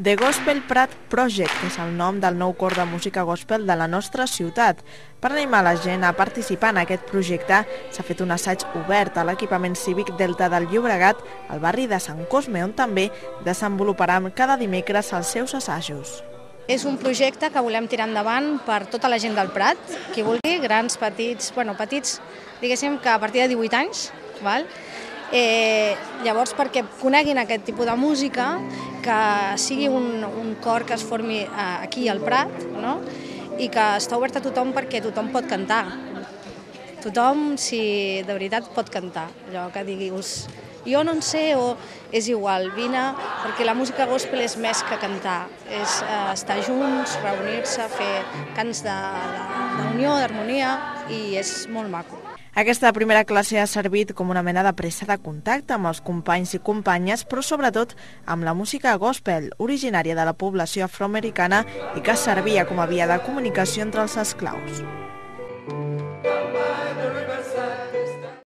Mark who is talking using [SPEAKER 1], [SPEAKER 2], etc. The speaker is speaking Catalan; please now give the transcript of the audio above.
[SPEAKER 1] The Gospel Prat Project és el nom del nou cor de música gospel de la nostra ciutat. Per animar la gent a participar en aquest projecte s'ha fet un assaig obert a l'equipament cívic Delta del Llobregat, al barri de Sant Cosme, on també desenvoluparan cada dimecres els seus assajos.
[SPEAKER 2] És un projecte que volem tirar endavant per tota la gent del Prat, qui vulgui, grans, petits, petits, diguéssim que a partir de 18 anys, val? Llavors perquè coneguin aquest tipus de música, que sigui un cor que es formi aquí al Prat, no? I que està obert a tothom perquè tothom pot cantar. Tothom, si de veritat, pot cantar. Allò que diguis, jo no en sé, o és igual, vine, perquè la música gospel és més que cantar. És estar junts, reunir-se, fer cants d'unió, d'harmonia, i és molt maco.
[SPEAKER 1] Aquesta primera classe ha servit com una mena de pressa de contacte amb els companys i companyes, però sobretot amb la música gospel, originària de la població afroamericana i que servia com a via de comunicació entre els esclaus.